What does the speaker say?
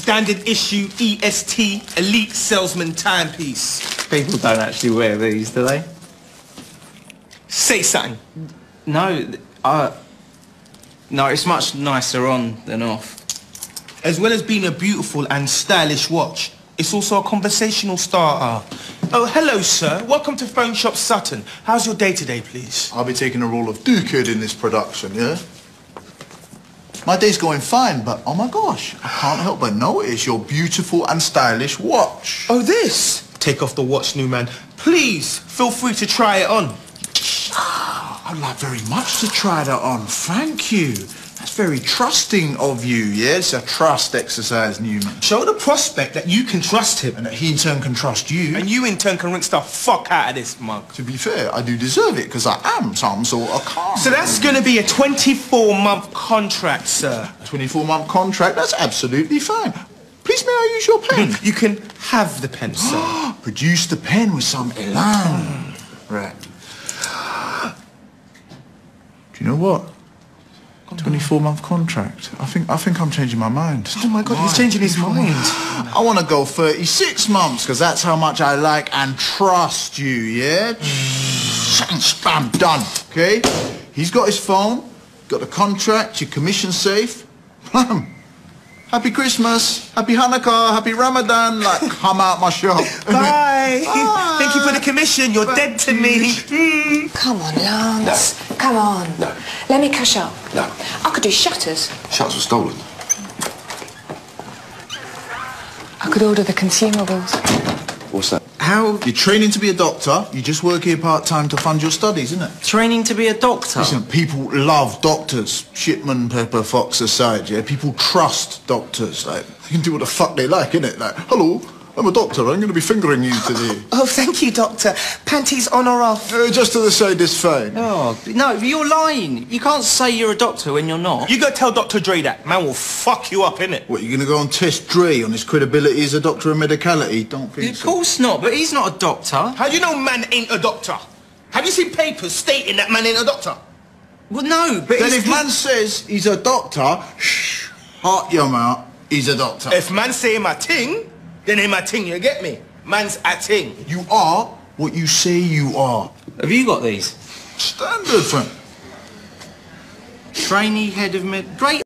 standard issue EST Elite Salesman timepiece. People don't actually wear these, do they? Say something. No, no, it's much nicer on than off. As well as being a beautiful and stylish watch, it's also a conversational starter. Oh, hello, sir. Welcome to Phoneshop Sutton. How's your day today, please? I'll be taking the role of Duke in this production, yeah? My day's going fine, but oh my gosh, I can't help but notice your beautiful and stylish watch. Oh, this? Take off the watch, new man. Please, feel free to try it on. I'd like very much to try that on, thank you. That's very trusting of you, yeah? It's a trust exercise, Newman. Show the prospect that you can trust him. And that he in turn can trust you. And you in turn can rinse the fuck out of this mug. To be fair, I do deserve it, because I am some sort of calm. So that's going to be a 24-month contract, sir. A 24-month contract? That's absolutely fine. Please may I use your pen? You can have the pen, sir. Produce the pen with some elan. Right. Do you know what? 24-month contract. I think I'm changing my mind. Oh my God, he's changing his mind. I want to go 36 months because that's how much I like and trust you, yeah? Bam, done, okay? He's got his phone, got the contract, your commission safe. Happy Christmas, Happy Hanukkah, Happy Ramadan, like, come out my shop. Bye. Thank you for the commission. You're dead to me. Come on, Lance. No. Come on. No. Let me cash up. No. I could do shutters. Shutters were stolen. I could order the consumables. What's that? How? You're training to be a doctor, you just work here part-time to fund your studies, isn't it? Training to be a doctor? Listen, people love doctors. Shipman, Pepper, Fox aside, yeah? People trust doctors. Like, they can do what the fuck they like, innit? Like, hello, I'm a doctor. I'm going to be fingering you today. Oh, thank you, doctor. Panties on or off? Just to the side is fine. Oh, no, you're lying. You can't say you're a doctor when you're not. You go tell Dr. Dre that. Man will fuck you up, innit? What, you're going to go and test Dre on his credibility as a doctor of medicality? Don't think Of so. course not, but he's not a doctor. How do you know man ain't a doctor? Have you seen papers stating that man ain't a doctor? Well, no, but Then if man says he's a doctor, shh, heart your mouth, he's a doctor. If man say my ting, then ain't my ting, you get me? Man's a ting. You are what you say you are. Have you got these? Standard, friend. Trainee head of med... Great.